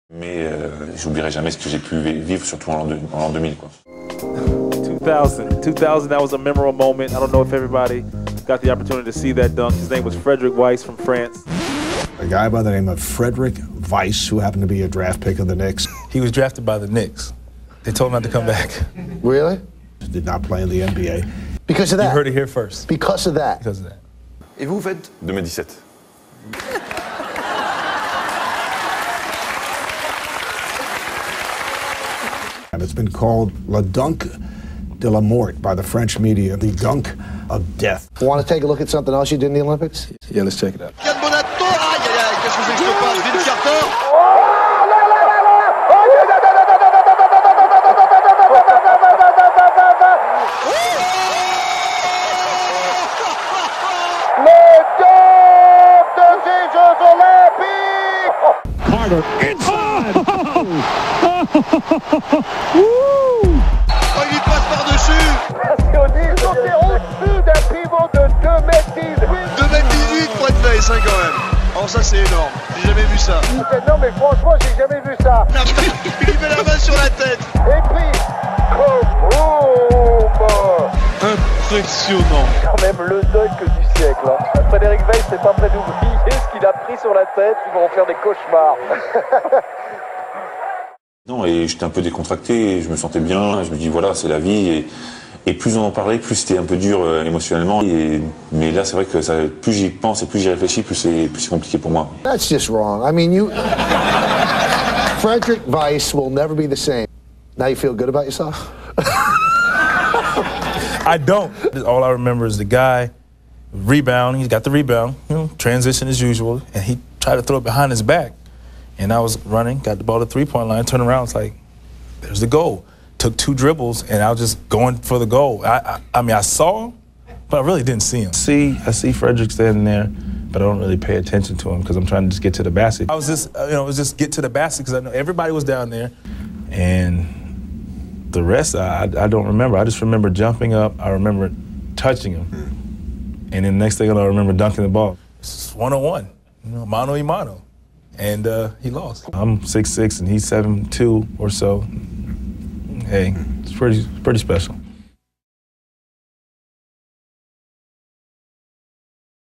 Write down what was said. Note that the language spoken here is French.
Mais j'oublierai jamais ce que j'ai pu vivre, surtout en l'an 2000, quoi. 2000, that was a memorable moment. I don't know if everybody got the opportunity to see that dunk. His name was Frederic Weis from France. A guy by the name of Frederic Weis, who happened to be a draft pick of the Knicks. He was drafted by the Knicks. They told him not to come back. Really? Did not play in the NBA. Because of that? You heard it here first. Because of that? Because of that. Et vous faites 2017. And it's been called Le Dunk de la Mort by the French media, the dunk of death. Want to take a look at something else you did in the Olympics? Yeah, let's check it out. Qu'est-ce que c'est que ce passe? Vince Carter. Le dunk de ces Jeux Olympiques! Carter inside! Oh, il y passe par-dessus. Ils sont au-dessus d'un pivot de 2m10. 2m18 pour être face, hein, quand même. Oh, ça, c'est énorme. J'ai jamais vu ça. Non, mais franchement, j'ai jamais vu ça. Il lui met la main sur la tête. Et puis, boum! Impressionnant. Quand même le dunk du siècle. Hein. Frederic Weis n'est pas prêt d'oublier ce qu'il a pris sur la tête. Ils vont en faire des cauchemars. Non, et j'étais un peu décontracté, je me sentais bien, je me dis voilà, c'est la vie, et plus on en parlait, plus c'était un peu dur émotionnellement, mais là c'est vrai que plus j'y pense et plus j'y réfléchis, plus c'est compliqué pour moi. That's just wrong. I mean, Frederic Weis will never be the same. Now you feel good about yourself? I don't. All I remember is the guy rebound. He got the rebound, transition as usual, and he tried to throw it behind his back. And I was running, got the ball to the three-point line, turned around, it's like, there's the goal. Took 2 dribbles, and I was just going for the goal. I mean, I saw him, but I really didn't see him. I see Frederic standing there, but I don't really pay attention to him because I'm trying to just get to the basket. I was just, it was just get to the basket because I know everybody was down there. And the rest, I don't remember. I just remember jumping up. I remember touching him. And then the next thing I know, I remember dunking the ball. It's one-on-one, mano y mano. And he lost. I'm 6'6" and he's 7'2" or so. Hey, it's pretty special.